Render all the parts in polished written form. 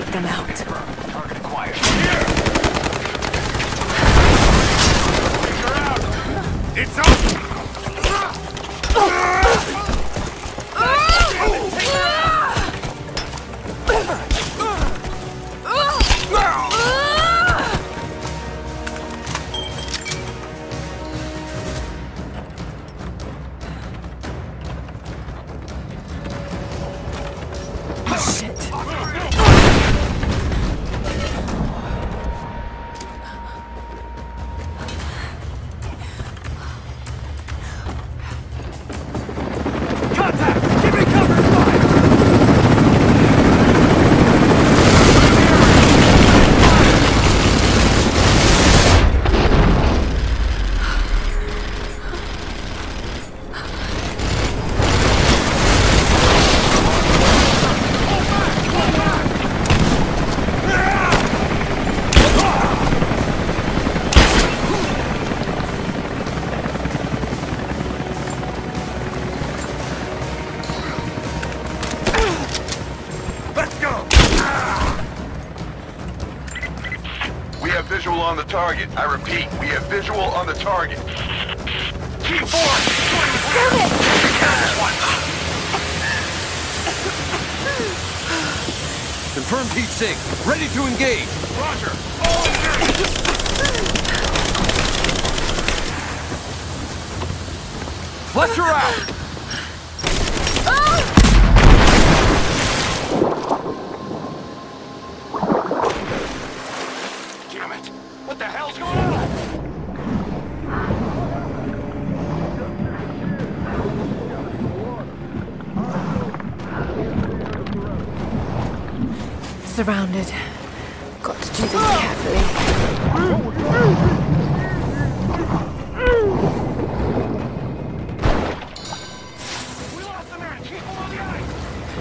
take them out. Target acquired. Here! You're out! It's up! Visual on the target. I repeat, we have visual on the target. Team 4! Damn it! Confirmed heat sink. Ready to engage. Roger. Fletcher out! Damn it! What the hell's going on? Surrounded. Got to do this carefully. We lost the man! Keep him on the ice!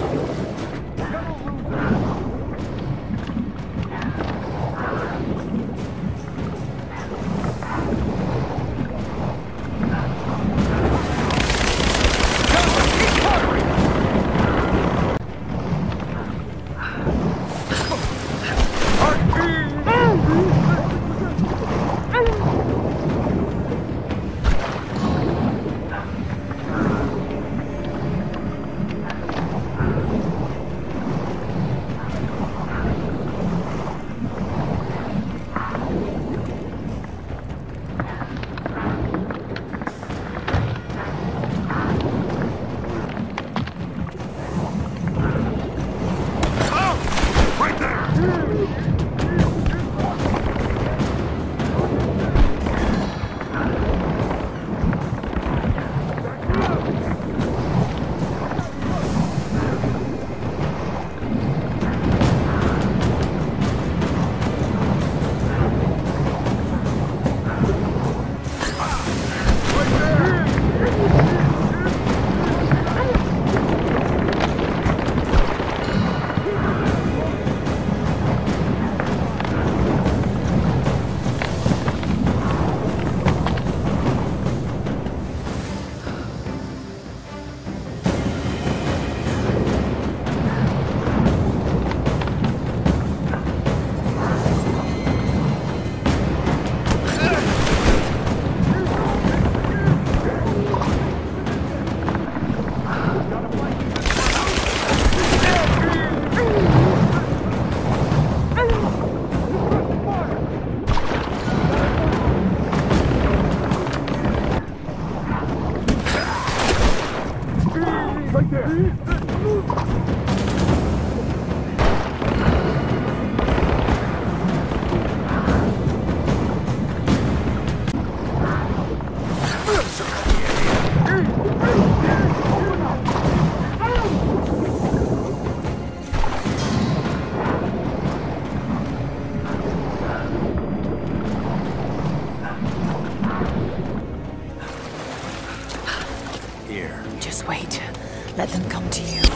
Just wait. Let them come to you.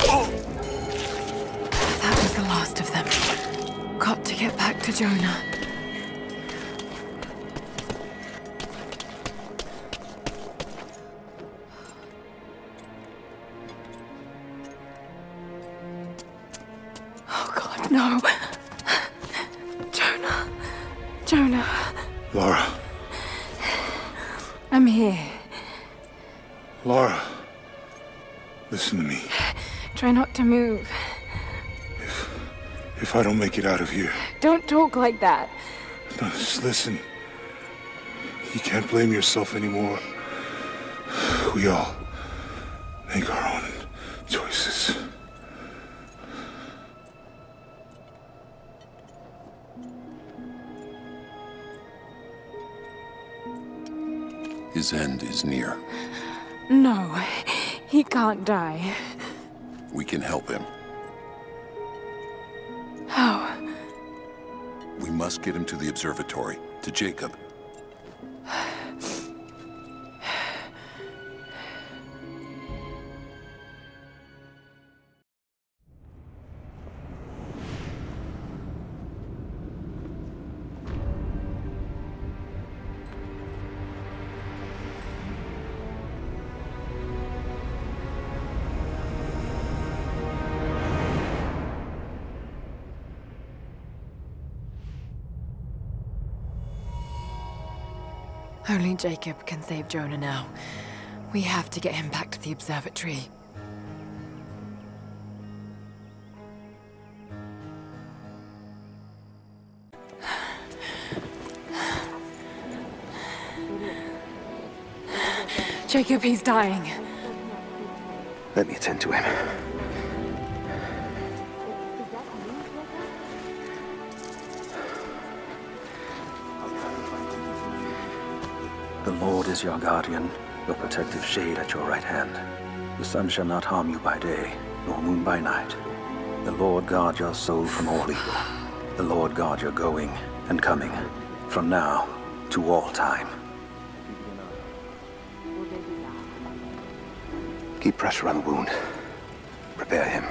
That was the last of them. Got to get back to Jonah. Oh God, no. Jonah. Lara. I'm here. Lara. Listen to me. Try not to move. If I don't make it out of here... Don't talk like that. No, just listen. You can't blame yourself anymore. We all make our own choices. His end is near. No, he can't die. We can help him. How? We must get him to the observatory, to Jacob. Only Jacob can save Jonah now. We have to get him back to the observatory. Jacob, he's dying. Let me attend to him. The Lord is your guardian, your protective shade at your right hand. The sun shall not harm you by day, nor moon by night. The Lord guard your soul from all evil. The Lord guard your going and coming, from now to all time. Keep pressure on the wound. Prepare him.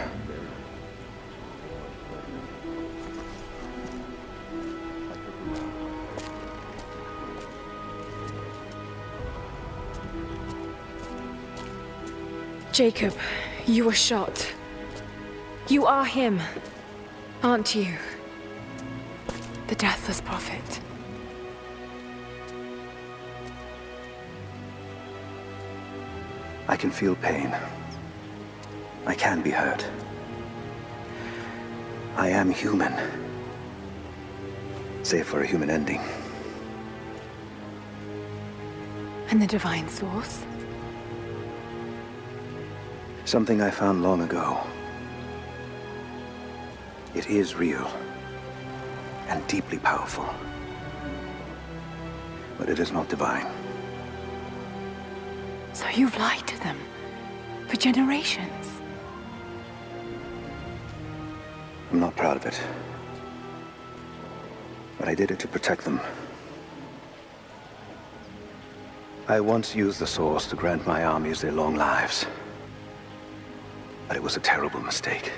Jacob, you were shot. You are him, aren't you? The Deathless Prophet. I can feel pain. I can be hurt. I am human. Save for a human ending. And the Divine Source? Something I found long ago. It is real and deeply powerful. But it is not divine. So you've lied to them for generations. I'm not proud of it. But I did it to protect them. I once used the Source to grant my armies their long lives. But it was a terrible mistake.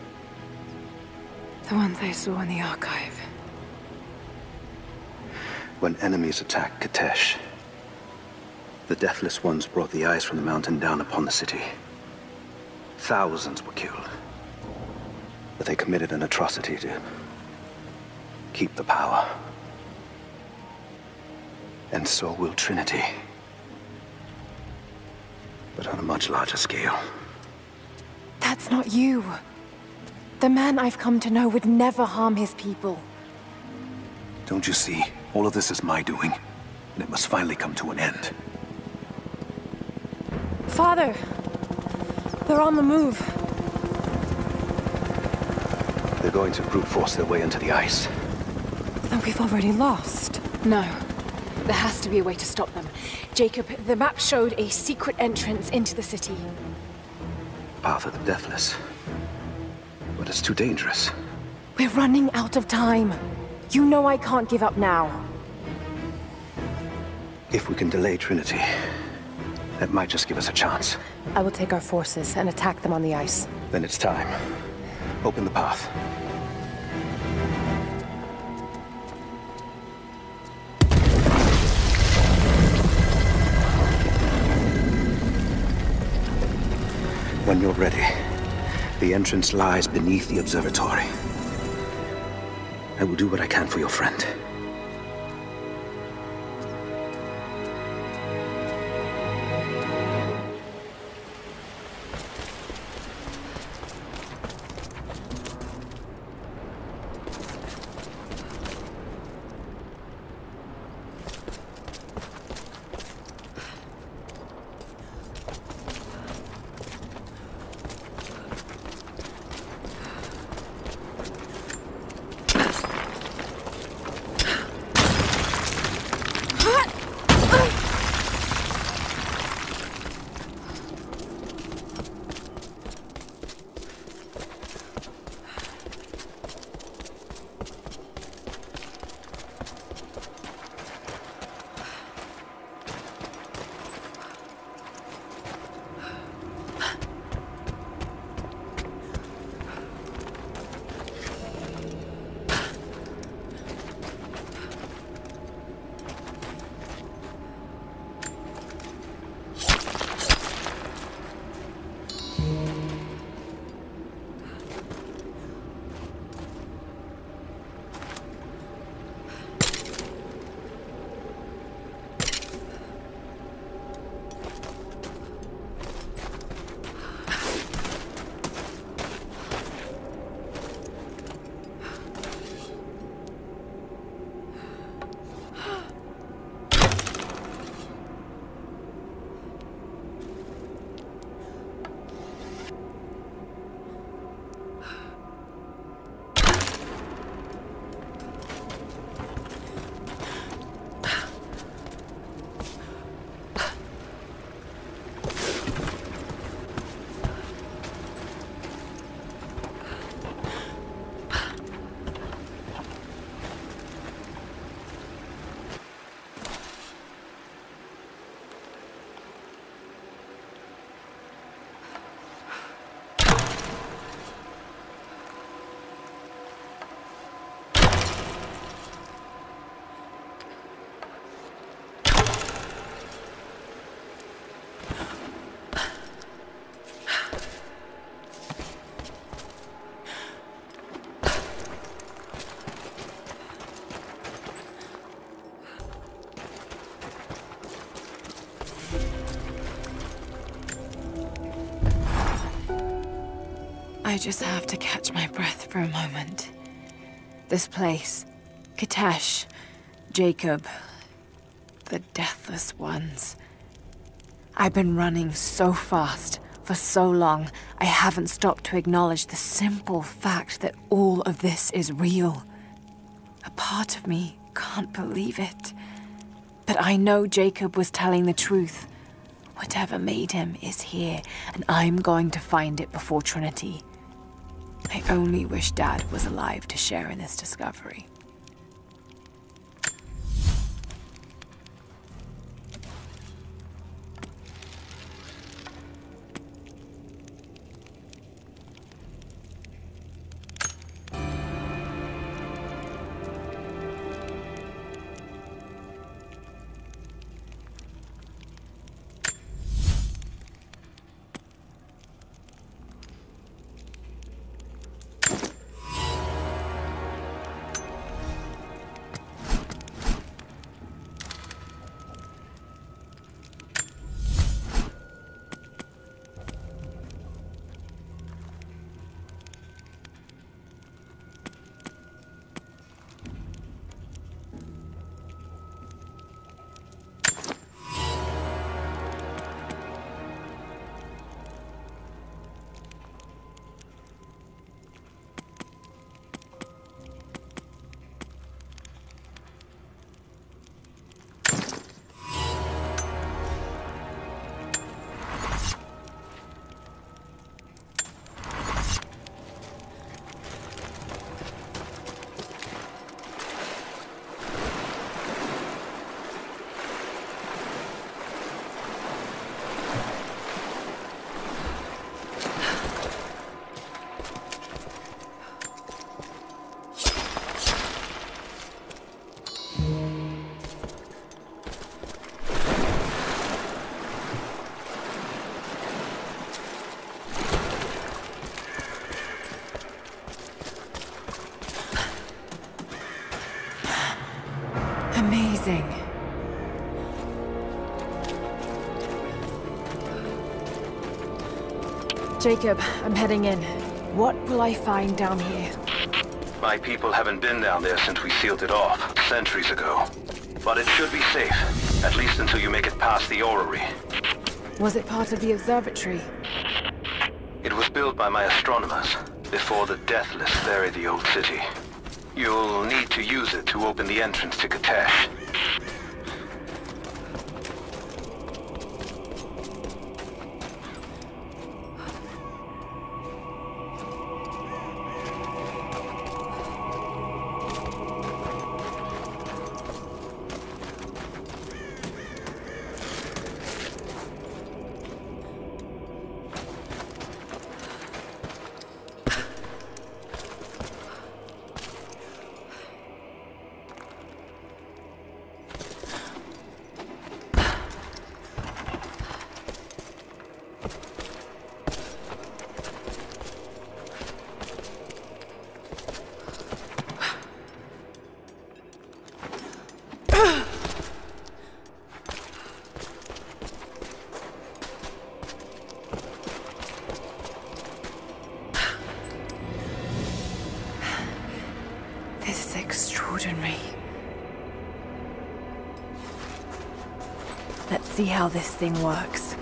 The ones I saw in the archive. When enemies attacked Kitezh, the Deathless Ones brought the ice from the mountain down upon the city. Thousands were killed. But they committed an atrocity to keep the power. And so will Trinity. But on a much larger scale. That's not you. The man I've come to know would never harm his people. Don't you see? All of this is my doing. And it must finally come to an end. Father! They're on the move. They're going to brute force their way into the ice. Then we've already lost. No. There has to be a way to stop them. Jacob, the map showed a secret entrance into the city. Path of the Deathless. But it's too dangerous. We're running out of time. You know I can't give up now. If we can delay Trinity, that might just give us a chance. I will take our forces and attack them on the ice. Then it's time. Open the path. When you're ready, the entrance lies beneath the observatory. I will do what I can for your friend. I just have to catch my breath for a moment. This place, Kitezh, Jacob, the Deathless Ones. I've been running so fast for so long, I haven't stopped to acknowledge the simple fact that all of this is real. A part of me can't believe it. But I know Jacob was telling the truth. Whatever made him is here, and I'm going to find it before Trinity. I only wish Dad was alive to share in this discovery. Amazing. Jacob, I'm heading in. What will I find down here? My people haven't been down there since we sealed it off, centuries ago. But it should be safe, at least until you make it past the orrery. Was it part of the observatory? It was built by my astronomers, before the Deathless buried the old city. You'll need to use it to open the entrance to Kitezh. This is extraordinary. Let's see how this thing works.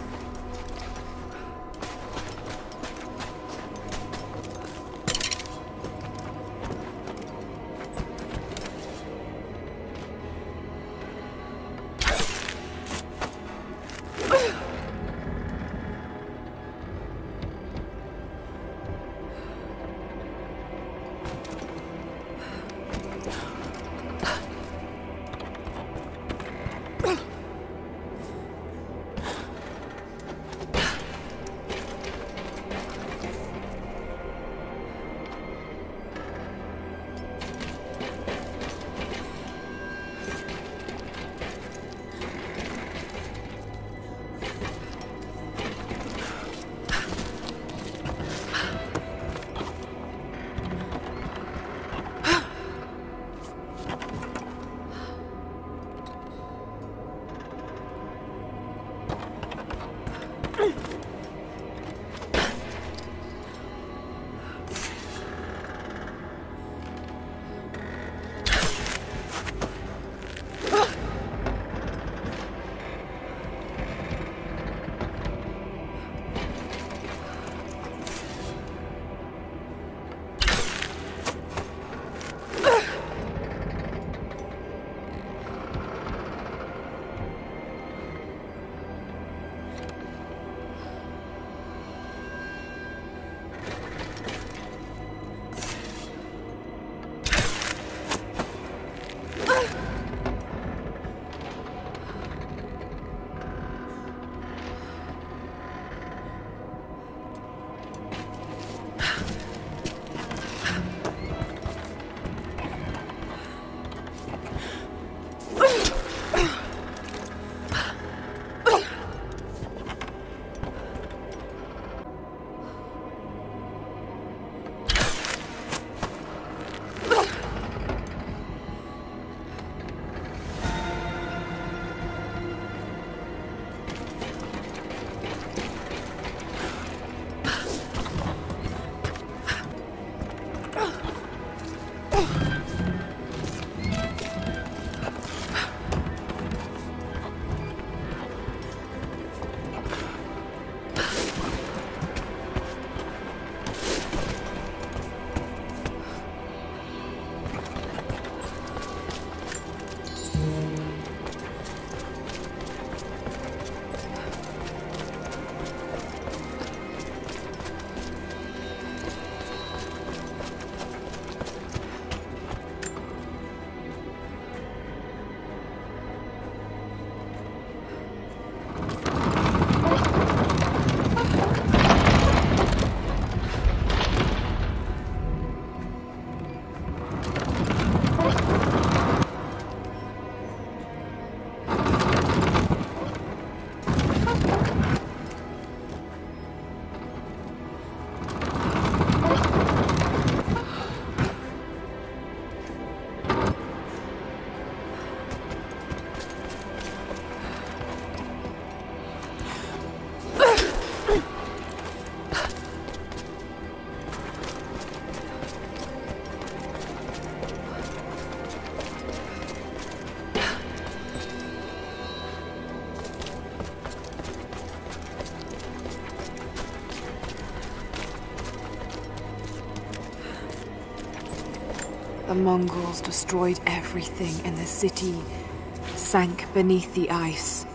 The Mongols destroyed everything, and the city sank beneath the ice.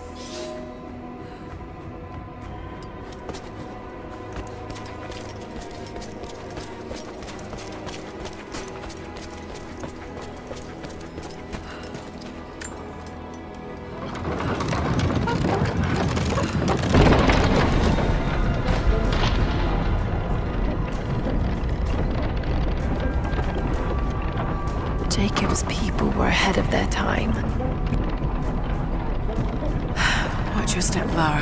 Jacob's people were ahead of their time. Watch your step, Lara.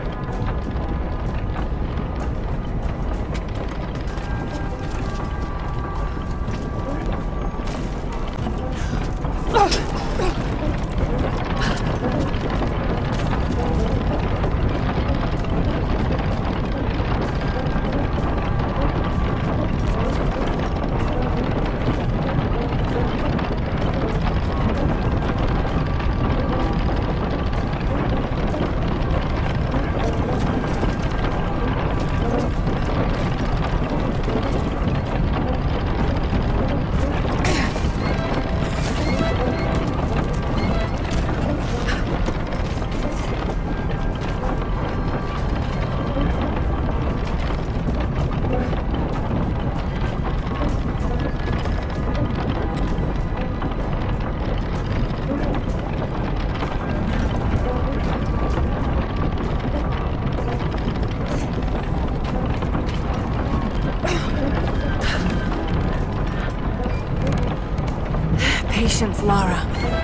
Patience, Lara.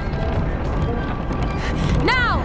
Now!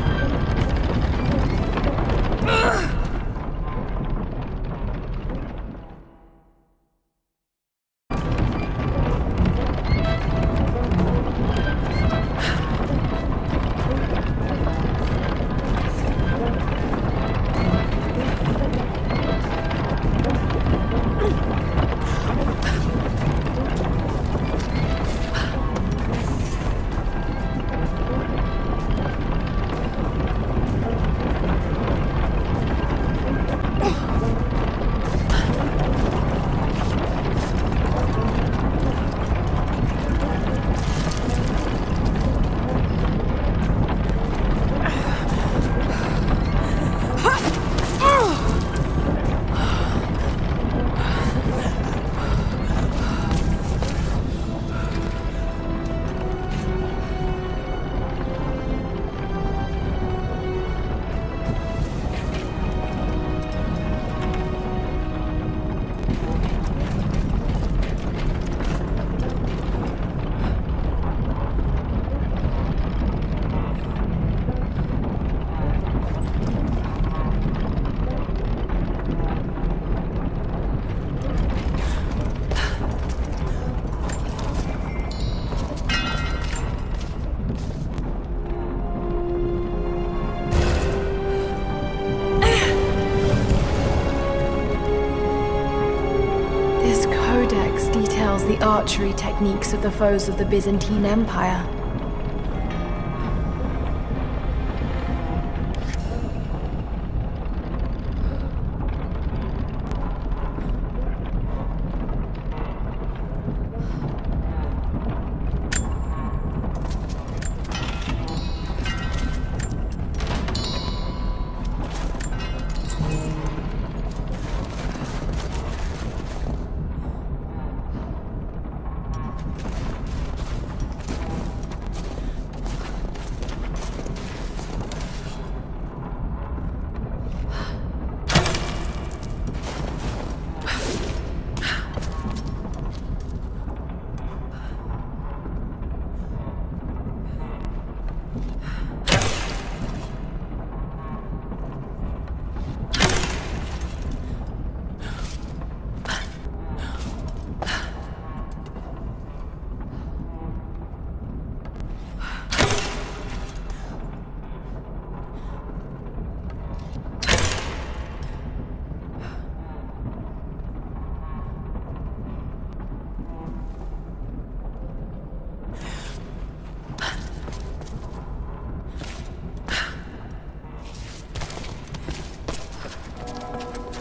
Details the archery techniques of the foes of the Byzantine Empire.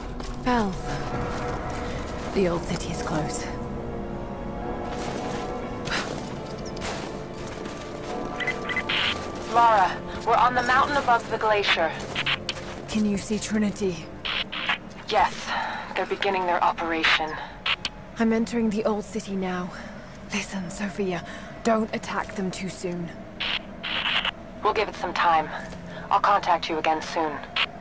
Bells. The old city is close. Lara, we're on the mountain above the glacier. Can you see Trinity? Yes, they're beginning their operation. I'm entering the old city now. Listen, Sophia, don't attack them too soon. We'll give it some time. I'll contact you again soon.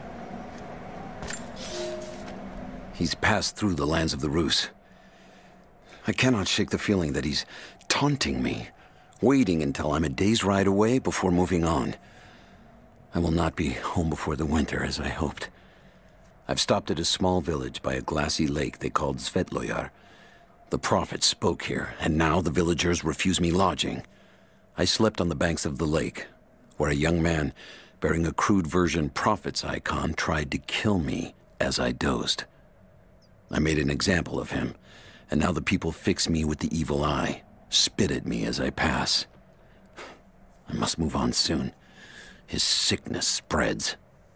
He's passed through the lands of the Rus. I cannot shake the feeling that he's taunting me, waiting until I'm a day's ride away before moving on. I will not be home before the winter, as I hoped. I've stopped at a small village by a glassy lake they called Svetloyar. The prophet spoke here, and now the villagers refuse me lodging. I slept on the banks of the lake, where a young man bearing a crude version prophet's icon tried to kill me as I dozed. I made an example of him, and now the people fix me with the evil eye, spit at me as I pass. I must move on soon. His sickness spreads.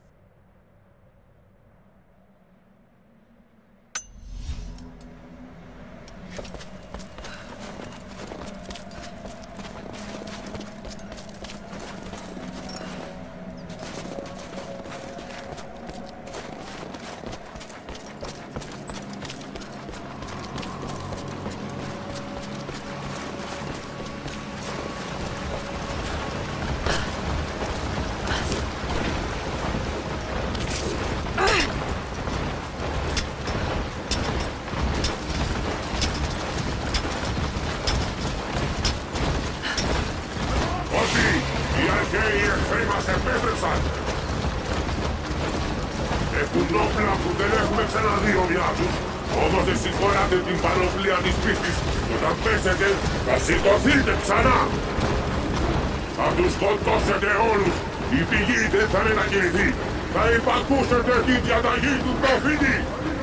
Όμως εσείς φοράτε την πανοπλία της πίστης και όταν πέσετε θα σηκωθείτε ξανά. Θα τους σκοτώσετε όλους. Η πηγή δεν θα μετακινηθεί. Θα υπακούσετε την διαταγή του προφήτη.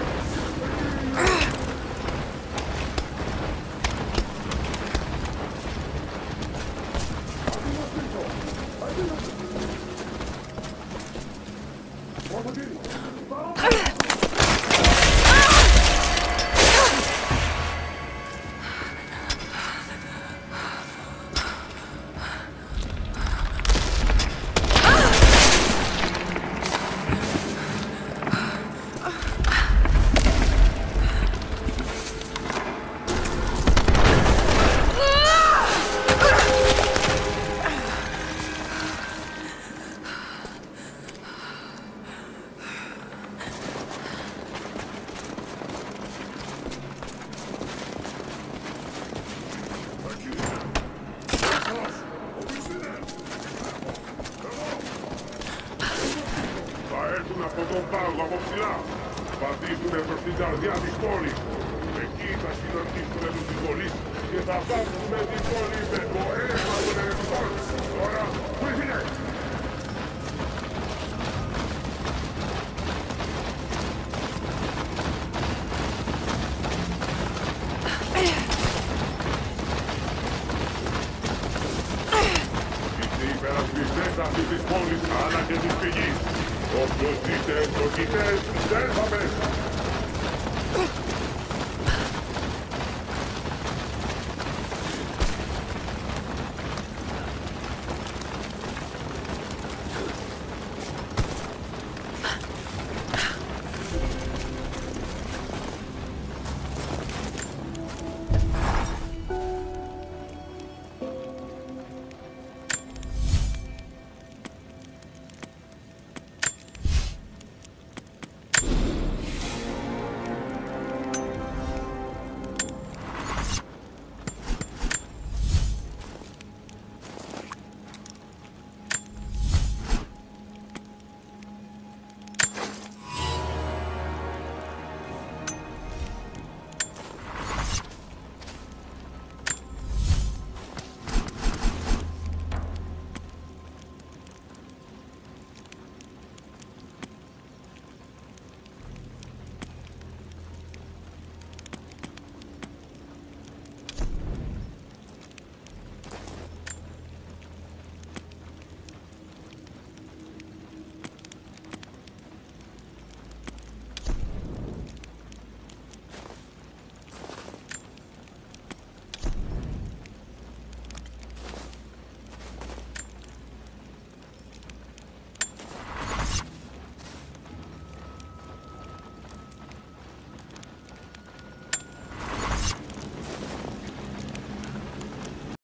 Από τον πάγο από ψηλά. Πατήσουνε προς την καρδιά της πόλης. Εκεί θα συναντήσουνε τους συγχωρείς και θα βάψουνε την πόλη με το αίμα των ερευνητών. Τώρα, βοηθήνε! Είστε υπερασπιστές αυτής της πόλης αλλά και της πηγής. Όποιος δείτε, το κοιτές, δεν θα πέσει.